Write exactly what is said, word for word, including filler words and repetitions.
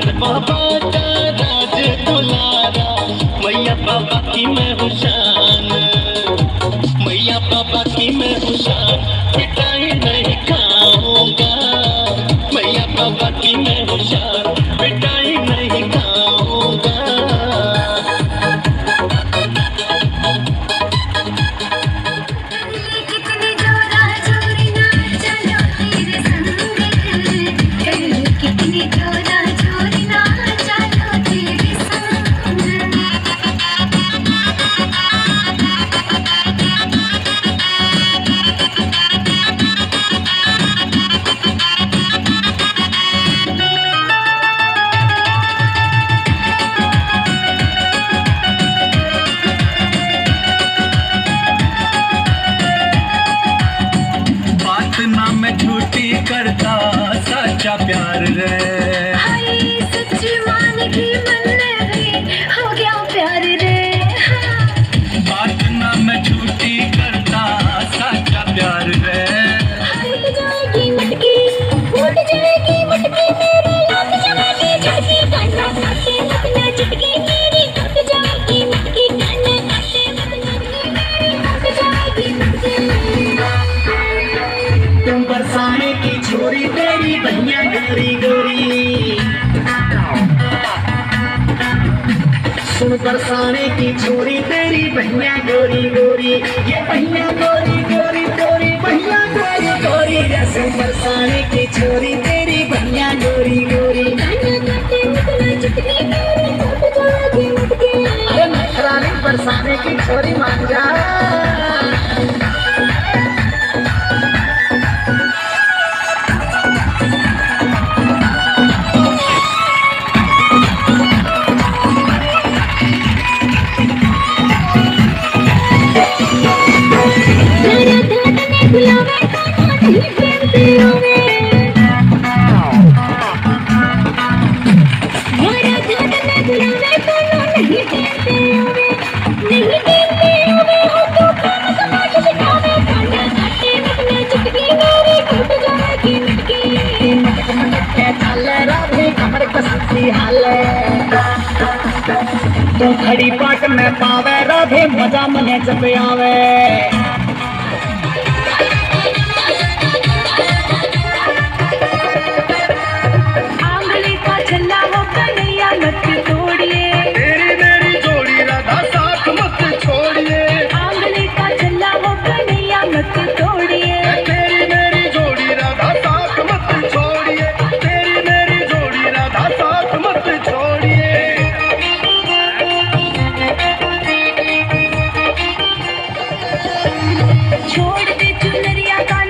बाबा का राज दुलारा, मैया बाबा की मैं हूँ शान, मैया बाबा की मैं हूँ शान, पिटाई नहीं खाऊंगा, मैया बाबा की मैं हूँ शान, पिटाई नहीं खाऊंगा। करता सच्चा प्यार रे, हाय सच मान के मन में हो गया प्यार रे, बात ना मैं झूठी करता सच्चा प्यार रे, टूट जाएगी मटकी टूट जाएगी मटकी मेरी लग जाएगी झटकी, काना काटे लगना चुटकी मेरी टूट जाएगी मटकी, काना काटे लगना चुटकी मेरी टूट जाएगी मटकी। तुम बरसाने की छोरी तेरी बहिया गोरी गोरी, सुन बरसाने की छोरी तेरी बहिया गोरी गोरी, ये बहिया गोरी गोरी गोरी बहिया गोरी गोरी, जैसे बरसाने की छोरी तेरी बहिया गोरी गोरी, अरे नखरानी बरसाने की छोरी मान जा। तू खड़ी पाट में पावे राधे मजा मने जब आवे, आंगली का छल्ला हो कन्हैया मत तोड़िए, तेरी मेरी जोड़ी राधा साथ मत छोड़िए, आंगली का छल्ला हो कन्हैया मत तोड़िए, तेरी मेरी जोड़ी राधा साथ मत छोड़िए, तेरी मेरी जोड़ी राधा साथ मत छोड़िए। छोड़ दे चुनरिया का